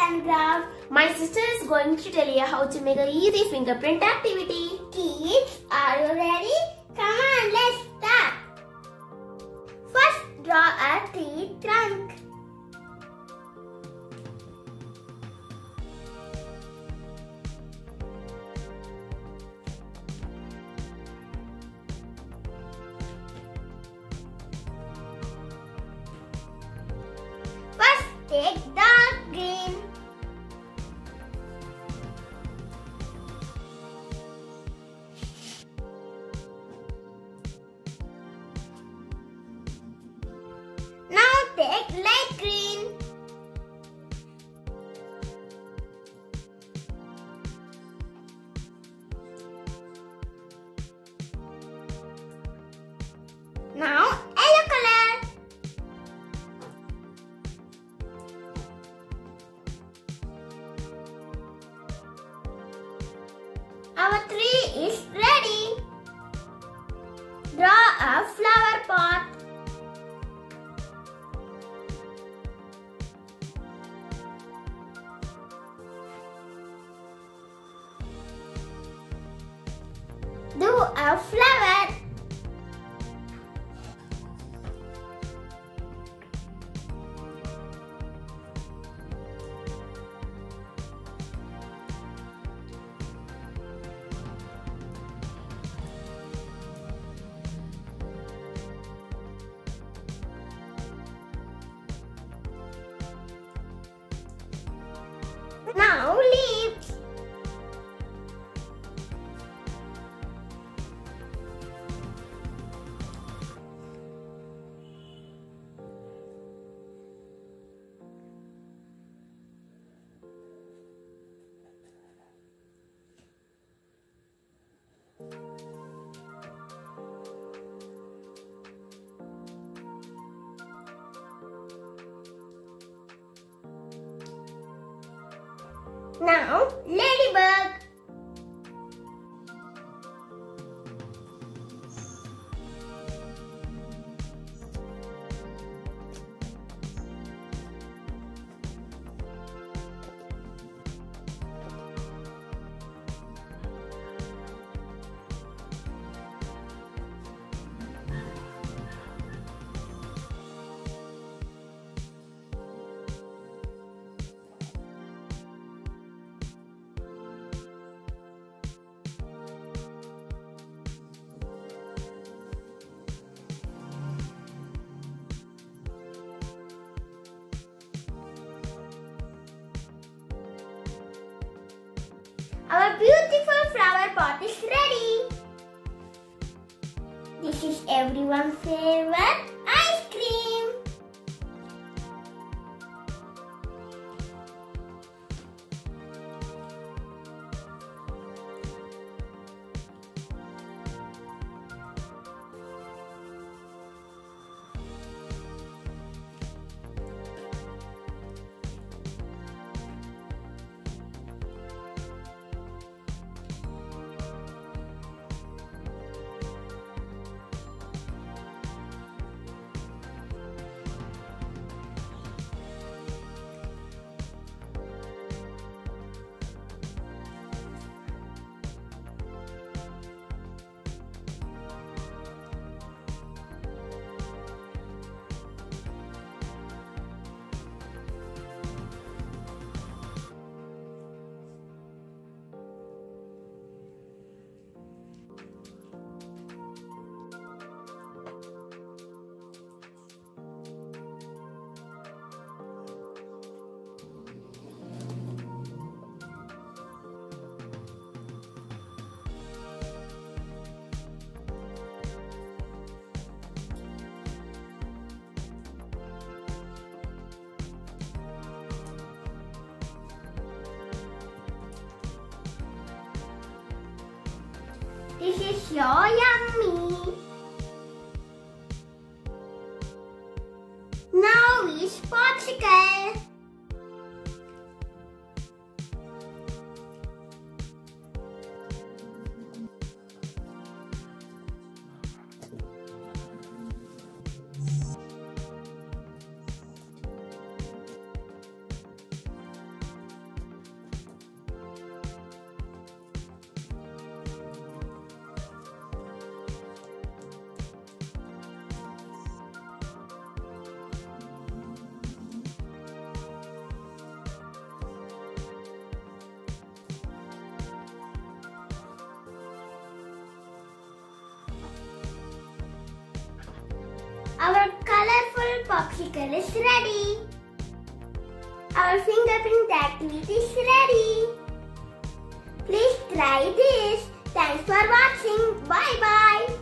and graph. My sister is going to tell you how to make an easy fingerprint activity. Kids, are you ready? Come on, let's start. First, draw a tree trunk. Take dark green. Now take light green. Now yellow color. Our tree is ready. Draw a flower pot. Do a flower. Now leaves. Now, ladybug. Our beautiful flower pot is ready. This is everyone's favorite ice cream. This is so yummy. Now is popsicle. Our colorful popsicle is ready. Our fingerprint activity is ready. Please try this. Thanks for watching. Bye bye.